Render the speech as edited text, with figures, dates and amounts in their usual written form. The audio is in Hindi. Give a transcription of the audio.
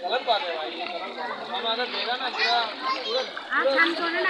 गलत बात है भाई, हम अगर देगा ना पूरा पूरा खान को ना